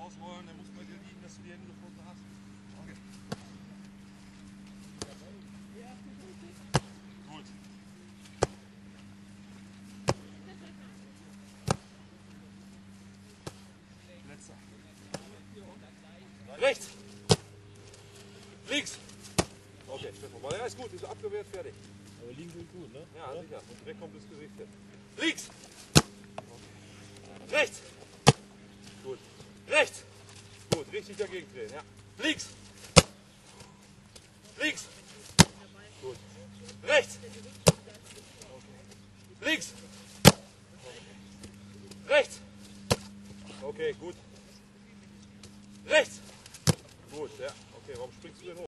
ausrollen, der muss bei dir liegen, dass du die Hände gefunden hast. Okay. Gut. Letzter. Rechts. Links. Okay, Stefan. Ja, ist gut, ist abgewehrt, fertig. Aber liegen tut gut, ne? Ja, sicher. Und direkt kommt das Gesicht hin. Links. Okay. Rechts. Gut. Rechts. Gut, richtig dagegen drehen. Ja. Links. Links. Gut. Rechts. Links. Rechts. Okay, gut. Rechts. Gut, ja. Okay, warum springst du denn hoch?